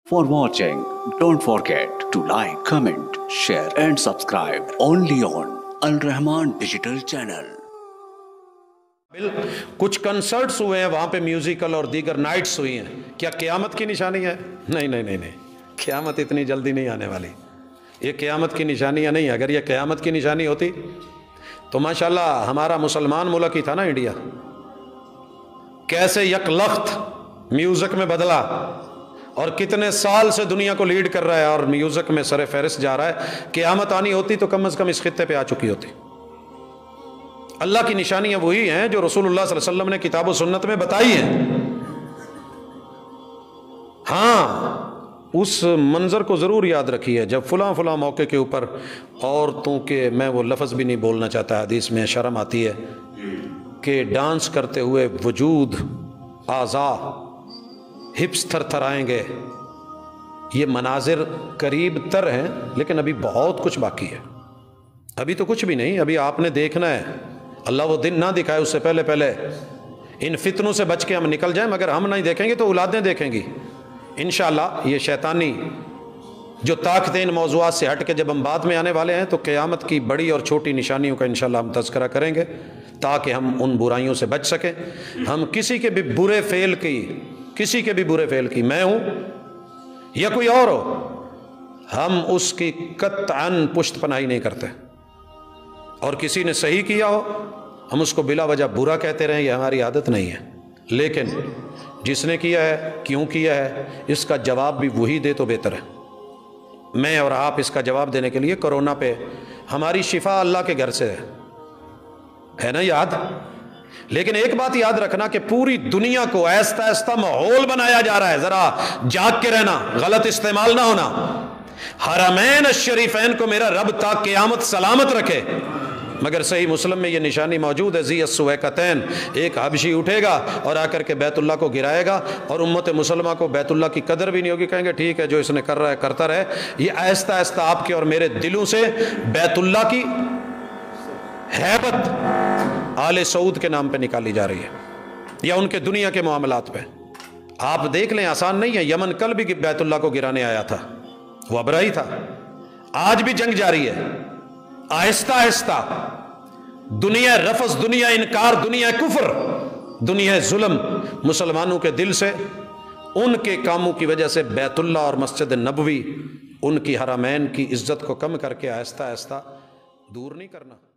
For watching, don't forget to like, comment, share and subscribe only on Al Rahman Digital Channel. कुछ concerts हुए हैं वहाँ पे musical और दीगर नाइट्स हुई हैं, क्या क़यामत की निशानी है? नहीं नहीं नहीं नहीं, क़यामत इतनी जल्दी नहीं आने वाली। ये क़यामत की निशानियाँ नहीं। अगर ये क़यामत की निशानी होती तो माशाल्लाह हमारा मुसलमान मुल्क ही था ना इंडिया, कैसे यकलख्त म्यूज़िक में बदला और कितने साल से दुनिया को लीड कर रहा है और म्यूज़िक में सरे फहरिस्त जा रहा है। क़यामत आनी होती तो कम से कम इस खित्ते पे आ चुकी होती। अल्लाह की निशानियां वही हैं जो रसूलुल्लाह सल्लल्लाहु अलैहि वसल्लम ने किताब और सुन्नत में बताई हैं। हाँ, उस मंजर को ज़रूर याद रखिए जब फलां मौके के ऊपर औरतों के, मैं वो लफ्ज़ भी नहीं बोलना चाहता, हदीस में शर्म आती है कि डांस करते हुए वजूद, आज़ा, हिप्स थरथराएंगे। ये मनाजिर करीब तर हैं लेकिन अभी बहुत कुछ बाकी है। अभी तो कुछ भी नहीं, अभी आपने देखना है। अल्लाह वो दिन ना दिखाए उससे पहले पहले इन फितनों से बच के हम निकल जाएं, मगर हम नहीं देखेंगे तो औलादें देखेंगी इंशाअल्लाह। ये शैतानी जो ताकतें इन मौज़ूआत से हट के जब हम बाद में आने वाले हैं तो क़यामत की बड़ी और छोटी निशानियों का इंशाअल्लाह हम तज़किरा करेंगे ताकि हम उन बुराइयों से बच सकें। हम किसी के भी बुरे फ़ेल की, मैं हूँ या कोई और हो, हम उसकी कत्अन पुश्त पनाही नहीं करते। और किसी ने सही किया हो हम उसको बिला वजह बुरा कहते रहें, ये हमारी आदत नहीं है। लेकिन जिसने किया है, क्यों किया है, इसका जवाब भी वही दे तो बेहतर है। मैं और आप इसका जवाब देने के लिए कोरोना पे हमारी शिफा अल्लाह के घर से है ना याद। लेकिन एक बात याद रखना कि पूरी दुनिया को ऐसा ऐसा माहौल बनाया जा रहा है, जरा जाग के रहना, गलत इस्तेमाल ना होना। हरमैन शरीफैन को मेरा रब ता क़यामत सलामत रखे। मगर सही मुस्लिम में ये निशानी मौजूद है, ज़ी-अस-सुवैक़तैन, एक हबशी उठेगा और आकर के बैतुल्लाह को गिराएगा और उम्मत मुसलमा को बैतुल्लाह की कदर भी नहीं होगी। कहेंगे ठीक है जो इसने कर रहा है करता रहे। ये आहिस्ता आहिस्ता आपके और मेरे दिलों से बैतुल्लाह की हैबत आले सऊद के नाम पे निकाली जा रही है या उनके दुनिया के मामलात पे। आप देख लें, आसान नहीं है। यमन कल भी बैतुल्लाह को गिराने आया था, वो अबरही था। आज भी जंग जारी है। आहिस्ता आहिस्ता दुनिया रफस, दुनिया इनकार, दुनिया कुफर, दुनिया जुल्म मुसलमानों के दिल से उनके कामों की वजह से बैतुल्लाह और मस्जिद नबवी, उनकी हरमैन की इज्जत को कम करके आहिस्ता आहिस्ता दूर नहीं करना।